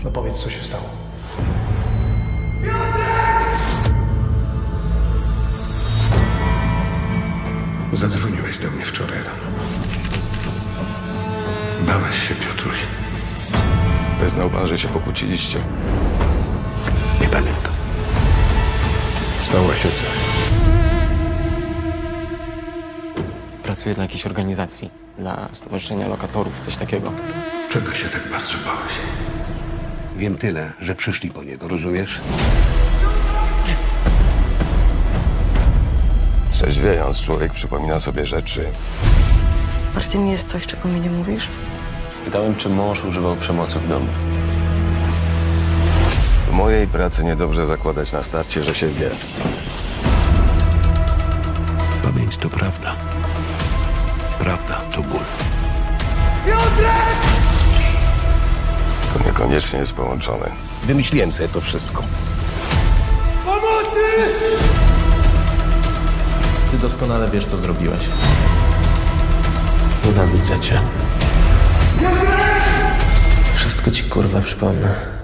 No powiedz, co się stało. Zadzwoniłeś do mnie wczoraj rano. Bałeś się, Piotruś. Zeznał pan, że się pokłóciliście. Nie pamiętam. Stało się coś. Pracuję dla jakiejś organizacji, dla Stowarzyszenia Lokatorów, coś takiego. Czego się tak bardzo bałeś? Wiem tyle, że przyszli po niego, rozumiesz? Trzeźwiejąc, człowiek przypomina sobie rzeczy. Marcin, jest coś, czego mi nie mówisz? Pytałem, czy mąż używał przemocy w domu. W mojej pracy niedobrze zakładać na starcie, że się wie. Pamięć to prawda. Prawda to ból. To niekoniecznie jest połączone. Wymyśliłem sobie to wszystko. Ty doskonale wiesz, co zrobiłeś. Nienawidzę cię. Wszystko ci, kurwa, przypomnę.